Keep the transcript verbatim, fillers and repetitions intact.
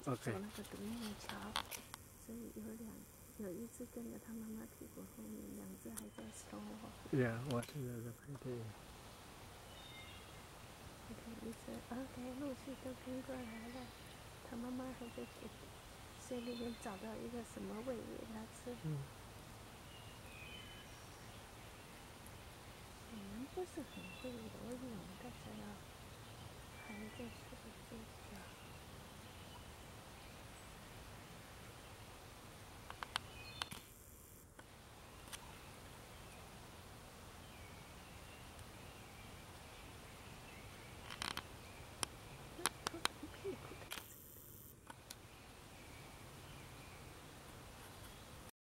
在走那个独木桥， okay. 所以有两有一只跟着它妈妈屁股后面，两只还在说。 Yeah, watching the painting. OK， 一只 OK， 陆续都跟过来了，它妈妈还在水里面找到一个什么喂给它吃。 嗯。 我们不是很会游泳，但是要还在水底。